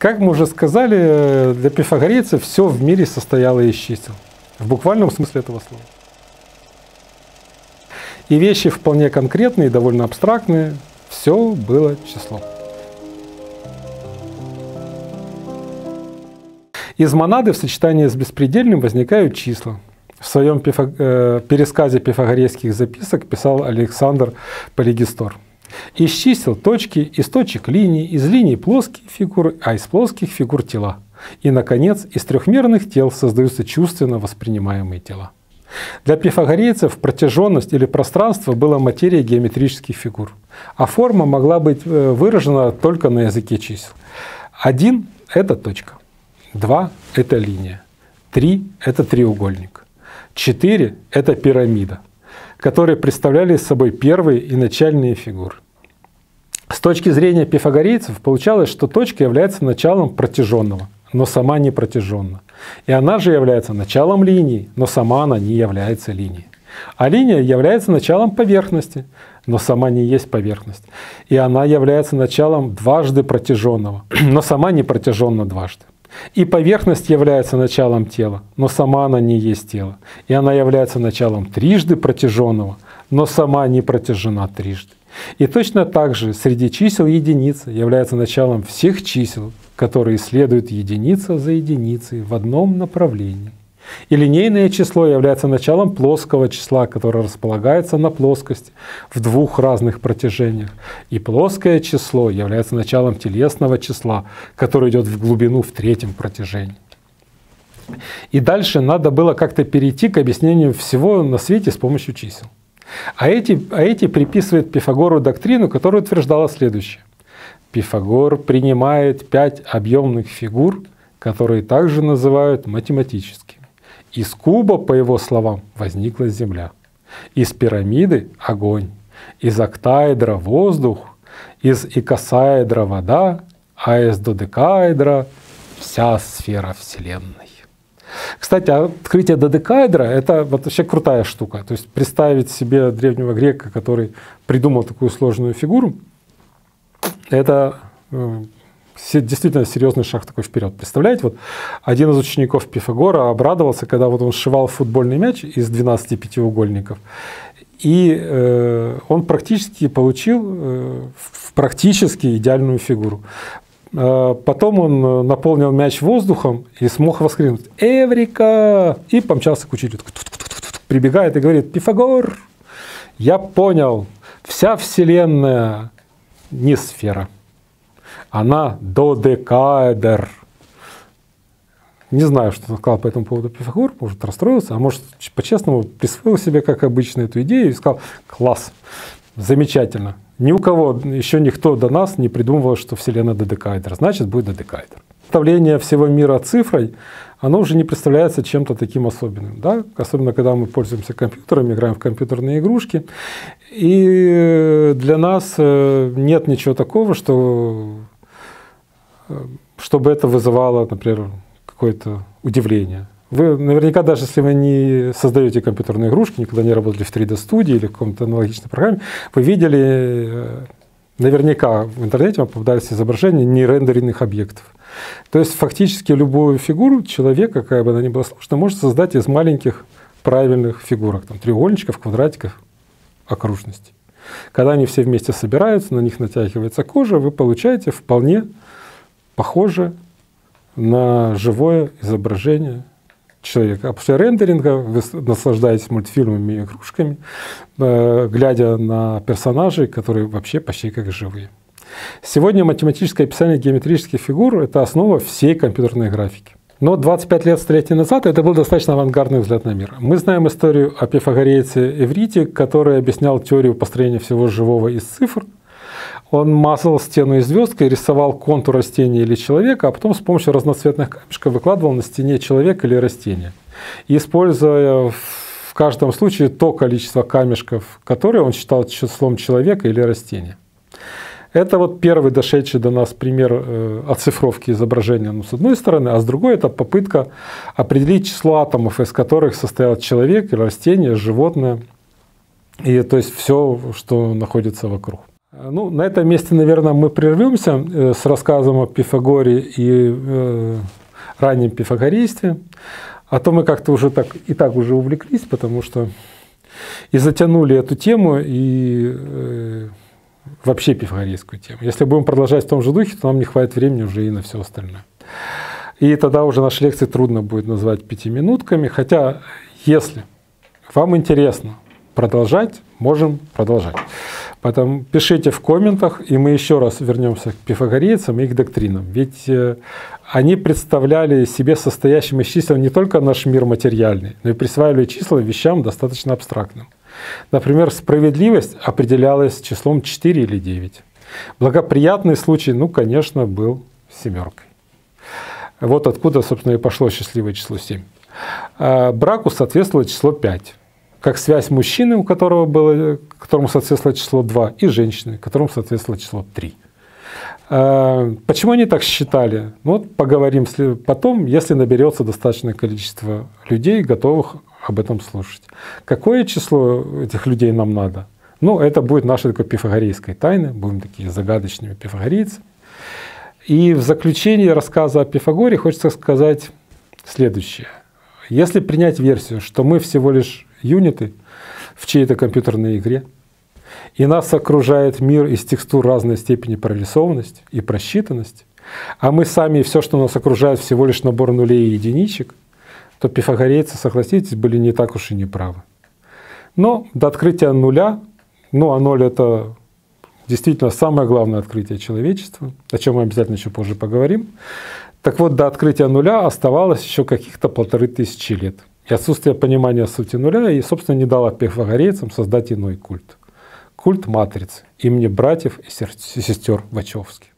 Как мы уже сказали, для пифагорейцев все в мире состояло из чисел. В буквальном смысле этого слова. И вещи вполне конкретные, довольно абстрактные. Все было числом. Из монады в сочетании с беспредельным возникают числа. В своем пересказе пифагорейских записок писал Александр Полигистор. Из чисел точки, из точек линий, из линий плоские фигуры, а из плоских фигур тела. И, наконец, из трехмерных тел создаются чувственно воспринимаемые тела. Для пифагорейцев протяженность или пространство было материей геометрических фигур, а форма могла быть выражена только на языке чисел. 1 – это точка, 2 – это линия, 3 – это треугольник, 4 – это пирамида, которые представляли собой первые и начальные фигуры. С точки зрения пифагорейцев получалось, что точка является началом протяженного, но сама не протяженна. И она же является началом линии, но сама она не является линией. А линия является началом поверхности, но сама не есть поверхность. И она является началом дважды протяженного, но сама не протяженна дважды. И поверхность является началом тела, но сама она не есть тело. И она является началом трижды протяженного, но сама не протяжена трижды. И точно так же среди чисел единица является началом всех чисел, которые следуют единица за единицей в одном направлении. И линейное число является началом плоского числа, которое располагается на плоскости в двух разных протяжениях. И плоское число является началом телесного числа, которое идет в глубину в третьем протяжении. И дальше надо было как-то перейти к объяснению всего на свете с помощью чисел. А эти приписывают Пифагору доктрину, которая утверждала следующее. Пифагор принимает 5 объемных фигур, которые также называют математическими. Из куба, по его словам, возникла Земля. Из пирамиды — огонь. Из октаэдра — воздух. Из икосаэдра — вода. А из додекаэдра — вся сфера Вселенной. Кстати, открытие додекаэдра — это вообще крутая штука. То есть представить себе древнего грека, который придумал такую сложную фигуру, это действительно серьезный шаг такой вперед. Представляете, вот один из учеников Пифагора обрадовался, когда вот он сшивал футбольный мяч из 12 пятиугольников, и он практически получил практически идеальную фигуру. Потом он наполнил мяч воздухом и смог воскликнуть «Эврика!» и помчался к учителю. Прибегает и говорит: «Пифагор, я понял, вся Вселенная не сфера, она додекаэдр». Не знаю, что он сказал по этому поводу Пифагор, может, расстроился, а может, по-честному присвоил себе, как обычно, эту идею и сказал: «Класс, замечательно. Ни у кого, еще никто до нас не придумывал, что Вселенная додекаэдр, значит, будет додекаэдр». Представление всего мира цифрой, оно уже не представляется чем-то таким особенным. Да? Особенно, когда мы пользуемся компьютерами, играем в компьютерные игрушки. И для нас нет ничего такого, чтобы это вызывало, например, какое-то удивление. Вы наверняка, даже если вы не создаете компьютерные игрушки, никогда не работали в 3D-студии или в каком-то аналогичной программе, вы видели, наверняка в интернете вам попадались изображения нерендеренных объектов. То есть фактически любую фигуру человека, какая бы она ни была сложная, можно создать из маленьких правильных фигурок, там, треугольничков, квадратиков, окружностей. Когда они все вместе собираются, на них натягивается кожа, вы получаете вполне похоже на живое изображение человека. А после рендеринга вы наслаждаетесь мультфильмами и игрушками, глядя на персонажей, которые вообще почти как живые. Сегодня математическое описание геометрических фигур — это основа всей компьютерной графики. Но 25 столетий назад это был достаточно авангардный взгляд на мир. Мы знаем историю о пифагорейце Эврите, который объяснял теорию построения всего живого из цифр. Он мазал стену из звездкой, рисовал контур растения или человека, а потом с помощью разноцветных камешков выкладывал на стене человека или растение. И, используя в каждом случае то количество камешков, которые он считал числом человека или растения. Это вот первый дошедший до нас пример оцифровки изображения, с одной стороны, а с другой — это попытка определить число атомов, из которых состоят человек, растение, животное, и то есть все, что находится вокруг. Ну, на этом месте, наверное, мы прервемся с рассказом о Пифагоре и раннем пифагорействе. А то мы как-то уже так уже увлеклись, потому что и затянули эту тему, и вообще пифагорейскую тему. Если будем продолжать в том же духе, то нам не хватит времени уже и на все остальное. И тогда уже наши лекции трудно будет назвать 5 минутками. Хотя, если вам интересно продолжать, можем продолжать. Поэтому пишите в комментах, и мы еще раз вернемся к пифагорейцам и их доктринам. Ведь они представляли себе состоящим из чисел не только наш мир материальный, но и присваивали числа вещам достаточно абстрактным. Например, справедливость определялась числом 4 или 9. Благоприятный случай, ну, конечно, был 7. Вот откуда, собственно, и пошло счастливое число 7. Браку соответствовало число 5. Как связь мужчины, которому соответствовало число 2, и женщины, которому соответствовало число 3. Почему они так считали? Ну, вот поговорим потом, если наберется достаточное количество людей, готовых об этом слушать. Какое число этих людей нам надо? Ну, это будет нашей такой пифагорейской тайной, будем такие загадочными пифагорейцы. И в заключении рассказа о Пифагоре хочется сказать следующее. Если принять версию, что мы всего лишь юниты в чьей-то компьютерной игре, и нас окружает мир из текстур разной степени прорисованности и просчитанности, а мы сами и все, что нас окружает, всего лишь набор нулей и единичек, то пифагорейцы, согласитесь, были не так уж и неправы. Но до открытия нуля, ну а ноль — это действительно самое главное открытие человечества, о чем мы обязательно еще позже поговорим. Так вот, до открытия нуля оставалось еще каких-то 1500 лет. И отсутствие понимания сути нуля и, собственно, не дало пифагорейцам создать иной культ. Культ матрицы имени братьев и сестер Вачовских.